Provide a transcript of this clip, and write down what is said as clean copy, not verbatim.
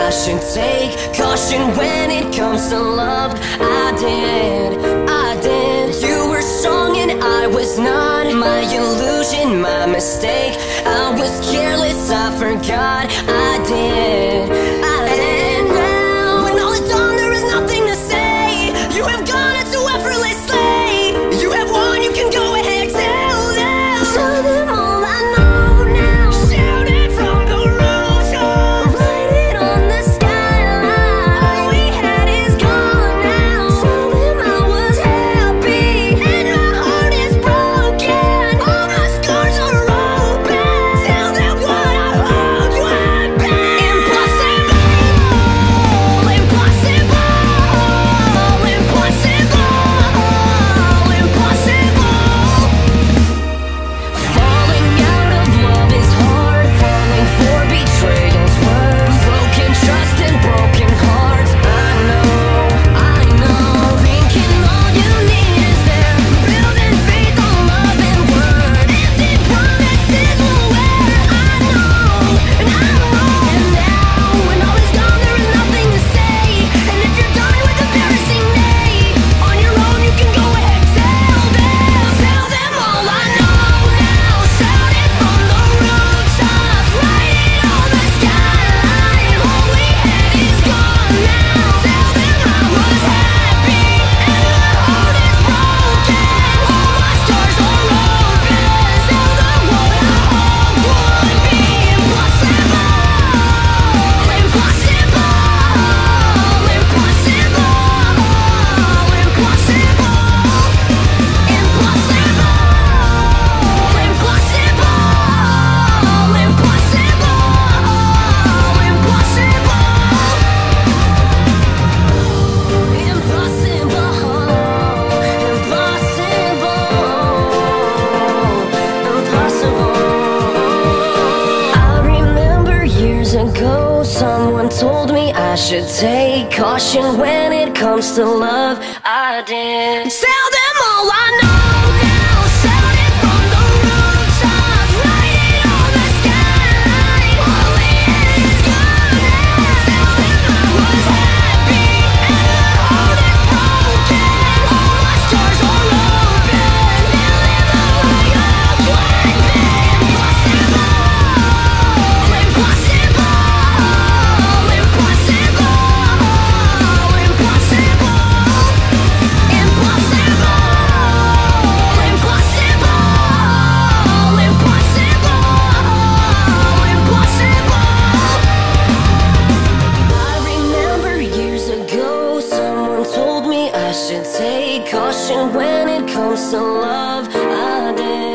I should take caution when it comes to love. I did. You were strong and I was not. My illusion, my mistake. I was careless, I forgot. I did. And now, when all is done, there is nothing to say. You have gone into effortlessly. You have won, you can go ahead, tell them. Tell them all I know now. Shout it from the rooftops. Write it on the skyline. All we had is gone now. Tell them I was happy and my heart is broken. All my scars are open. Tell them what I hoped would be. Impossible, impossible, impossible, impossible. Falling out of love is hard. Falling for betrayal's worse. Broken trust and broken hearts. I know. Thinking all you need is there. Building faith on love and word. Empty promises will wear. I know. And now, when all is gone, there is nothing to say. And if you're done with embarrassing me, on your own you can go ahead, tell them all I know now. Shout it from the rooftops, write it on the skyline. All we had is gone now. Tell them I was happy and my heart is broken. All my scars are open. Tell them what I hoped would be. Impossible, impossible, impossible, I remember years ago, someone told me I should take caution when it comes to love. I did. Tell them all I know now. Shout it from the rooftops, write it on the skyline. All we had is gone now. Tell them I was happy and my heart is broken. All my scars are open. Tell them all I hoped would be. Impossible, impossible, impossible, I remember years ago, someone told me I should take caution when it comes to love. I did.